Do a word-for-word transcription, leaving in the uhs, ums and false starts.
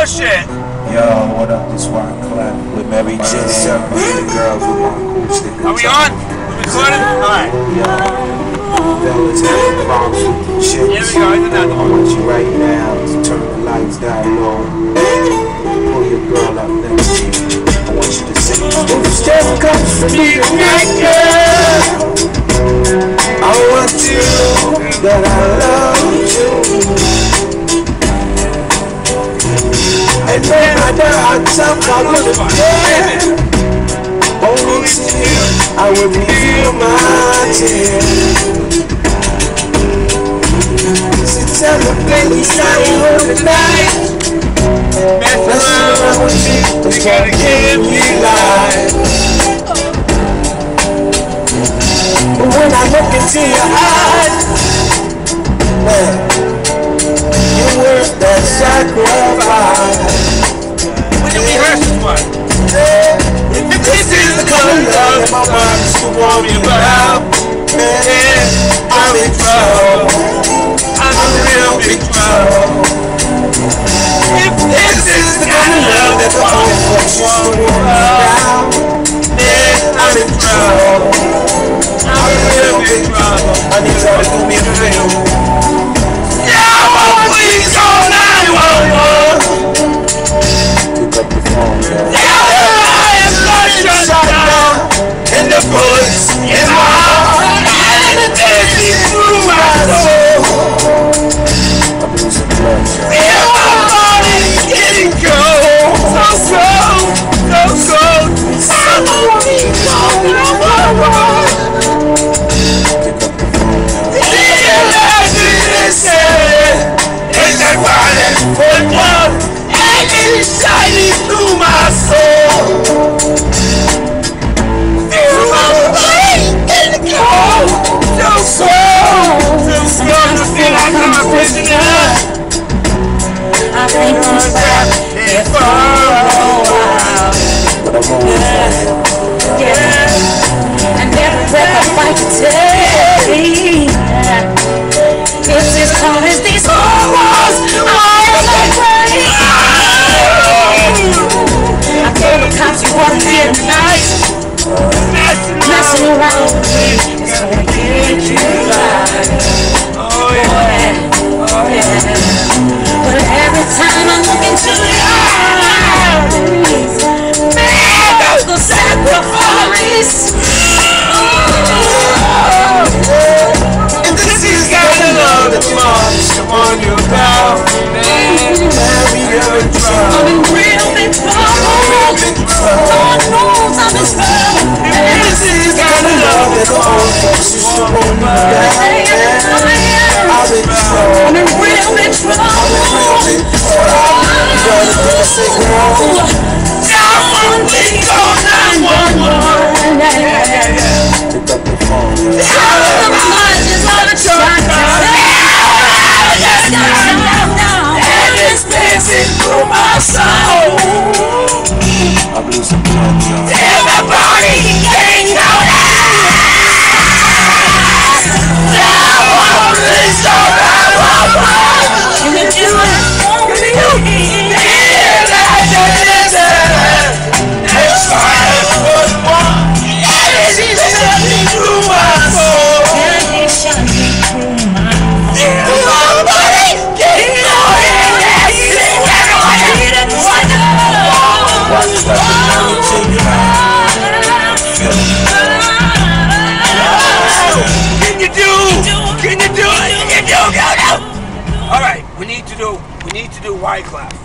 bullshit. Yo, what up? This one clap with Mary J. The girls with my cool sticker. Are we on? We recording? Alright. Yo, fellas, have the bombs with the chicks. Here we go, here's another I one. want you right now to turn the lights down low. Pull your girl up next to you. I want you to sing. If step comes from me tonight, girl, I want you that I love you. And no matter how tough I would have been, only till I would feel my tears. So tell the babies I ain't home tonight. Let's sit around with me, let's try to give me life. But when I look into your eyes, man, you're worth that sacrifice. When did we rehearse this one? If this is the kind of love that my mind used to warn me about, man, I'm in trouble. I'm in real big trouble. If this is the kind of love that the old folks used to warn me about, man, I'm in trouble. I'm in real big trouble. I need y'all to do me a favor. Yeah, please call nine one one. Pick up the phone, man. Shot down, and the bullets in my heart, and the dancing through my soul. I'm losing blood, yeah, my body's getting cold, so cold, so cold. I won't be gone no more. Pick up the phone, man. It's that violent football, and it's shining through my soul. I think I'm back here for a while. Yeah, and every breath I can take, it's as cold as these horrors. I am afraid. I told the cops you wasn't here tonight. Messing around with me is gonna get you right. Oh yeah, oh yeah. But every time I look into your eyes, man, there's the sacrifice. If this is the kind of love that you want you about, man, we are in trouble. I'm in real big trouble. Lord knows I'm in trouble. If this is the kind of love that the old folks used to want me about, man, I'm in trouble. I'm in real big trouble. nine one one. Pick up the phone. And it's dancing through my soul. I'm losing blood, y'all. Everybody can go down. Now please don't have a you do it. Can you do? Can you do it? Can you do? Go, go. All right, we need to do. We need to do Wyclef.